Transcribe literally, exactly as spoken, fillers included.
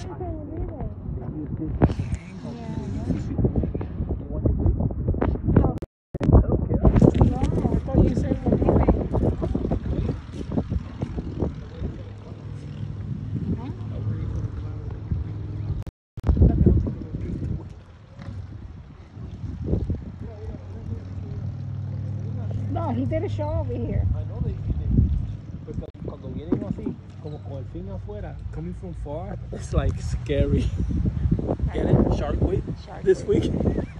No, he did a show over here. I know that he did. But cuando vienen así, como con el fin afuera, coming from far, it's like scary. Get it? Shark Week Shark this Week. week.